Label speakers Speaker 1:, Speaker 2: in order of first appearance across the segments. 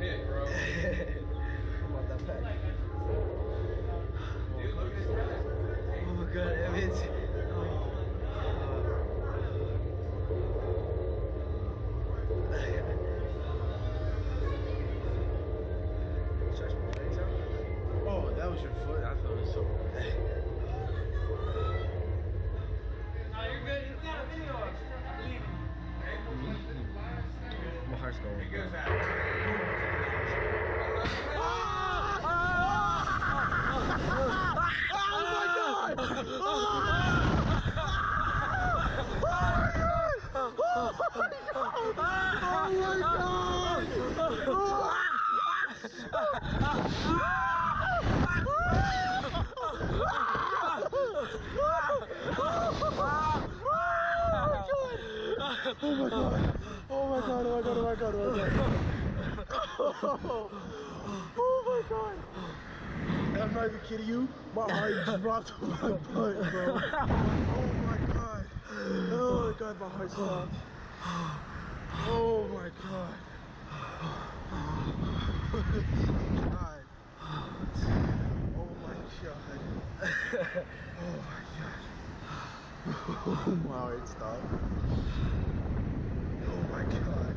Speaker 1: hit, bro.
Speaker 2: Come on, that pack.
Speaker 1: Dude, look at his head.
Speaker 2: Oh my god, Evans.
Speaker 3: Oh, that was your foot. I thought it was so.
Speaker 1: No, you're good. It's not a video. I believe in you.
Speaker 2: My heart's going.
Speaker 1: He goes out.
Speaker 3: I'm not even kidding you. My heart dropped on my butt, bro. Oh my god. Oh my god, my heart stopped. Oh my god. God. Oh my god. Oh my god. Oh, my heart stopped. Oh my god.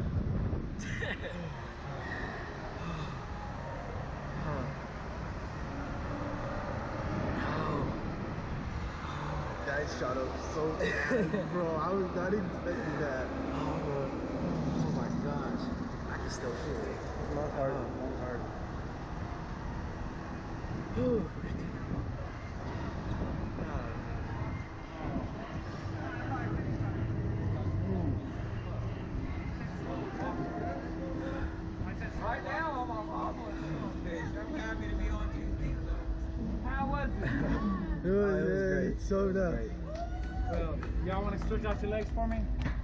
Speaker 3: That shot up so bad, bro. I was not expecting that.
Speaker 2: Oh my gosh. I can still feel it.
Speaker 3: Not hard. Not hard.
Speaker 1: Right now, I'm on I'm happy to be on TV. How was it?
Speaker 3: It was great. So nice.
Speaker 1: Well, y'all want to stretch out your legs for me?